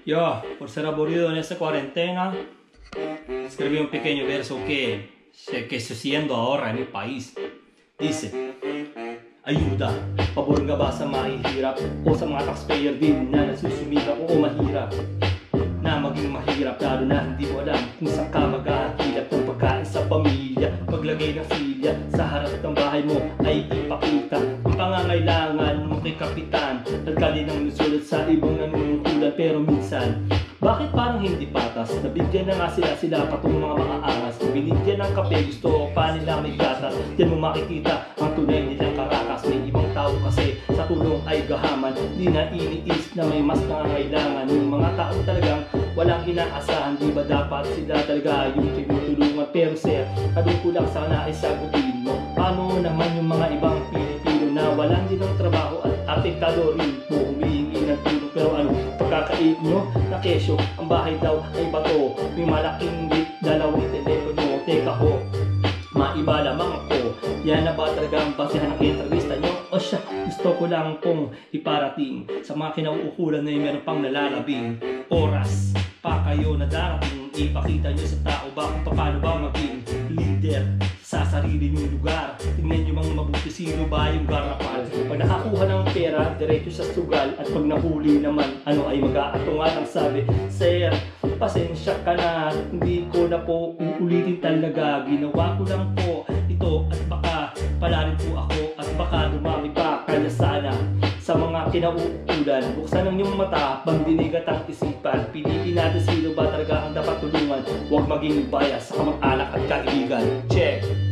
Yo, por ser aburrido en esta cuarentena, escribí un pequeño verso que se siendo ahora en mi país. Dice, ayuda, pabor nga ba sa mahihirap o sa mga taxpayer din na nagsusumikap o mahirap na maging mahirap, lalo na hindi mo alam kung saan ka mag-ahilap ng pagkain sa pamilya. Paglagay ng silya sa harap ng bahay mo ay ipakita ang pangangailangan mo kay kapitan. Nagkali ng nusulat sa ibang nanunungkulan, pero minsan bakit parang hindi patas? Nabigyan na nga sila patong mga maaangas. Binigyan ng kape, gusto pa nila may gatas. Diyan mo makikita ang tunay nilang karakas. May ibang tao kasi sa tulong ay gahaman. Di na iniis na may mas nangangailangan. Yung mga tao talagang walang inaasahan. Di ba dapat sila talaga yung tinutulungan? Pero sir, sabi ko lang sana ay sagutin mo. Paano naman yung mga ibang Pilipino na walang din ng trabaho at apektado rin po humihingi ng tulong? Pero ano, pagkakait nyo na kesyo, ang bahay daw ay bato. May malaking lit, dalawang telepono. Teka ho, maiba lamang ako. Yan na ba talaga ang basihan ng entrevista nyo? O siya, gusto ko lang pong iparating sa mga kinauukulan na yung meron pang nalalabing oras pa kayo na darating. Ipakita nyo sa tao ba kung paano ba maging leader sa sarili nyo lugar. Tingnan nyo mga mabuti, sino ba yung garapal. Pag nakakuha ng pera, diretso sa sugal. At pag nahuli naman, ano ay mag-aatungan ang sabi, sir, pasensya ka na, hindi ko na po uulitin talaga. Ginawa ko lang po ito at baka pala rin po ako at baka dumami pa. Kaya sana sa mga kinauukulan, buksan ang iyong mata, pagdinig at ang isipan. Piliin natin sino ba talaga ang dapat tulungan. Huwag maging bias sa kamag-anak at kaibigan. Check!